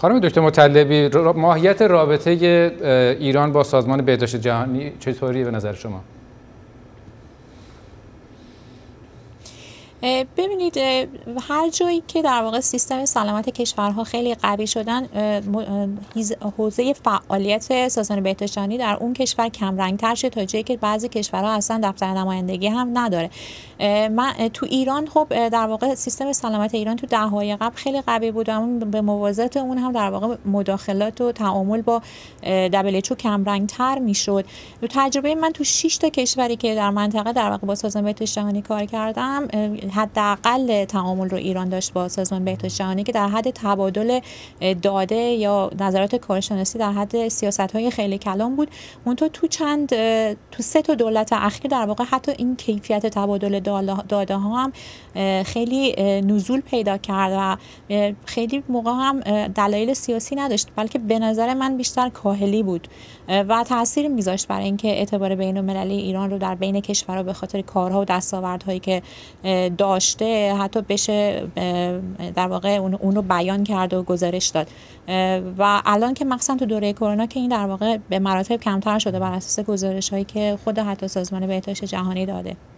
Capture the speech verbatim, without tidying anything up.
خانم دکتر مطلبی، ماهیت رابطه ایران با سازمان بهداشت جهانی چطوریه به نظر شما؟ ببینید، هر جایی که در واقع سیستم سلامت کشورها خیلی قوی شدن، حوزه فعالیت سازمان بهداشت جهانی در اون کشور کم رنگ تر شد تا جایی که بعضی کشورها اصلا دفتر نمایندگی هم نداره. من تو ایران خب در واقع سیستم سلامت ایران تو دهه‌های قبل خیلی قوی بود، اما به موازات اون هم در واقع مداخلات و تعامل با دبلیو اچ او کم رنگ تر میشد. تجربه من تو شش تا کشوری که در منطقه در واقع با سازمان بهداشت جهانی کار کردم، حداقل تعامل رو ایران داشت با سازمان بهداشت جهانی که در حد تبادل داده یا نظرات کارشناسی در حد سیاست‌های خیلی کلان بود. منتها تو چند تو سه تا دولت اخیر در واقع حتی این کیفیت تبادل داده ها هم خیلی نزول پیدا کرد و خیلی موقع هم دلایل سیاسی نداشت، بلکه به نظر من بیشتر کاهلی بود و تاثیر میذاشت برای اینکه اعتبار بین‌المللی ایران رو در بین کشورها به خاطر کارها و دستاوردهایی که داشته حتی بشه در واقع اون رو بیان کرد و گزارش داد. و الان که مخصوصا تو دوره کرونا که این در واقع به مراتب کمتر شده بر اساس گزارش هایی که خود حتی سازمان بهداشت جهانی داده.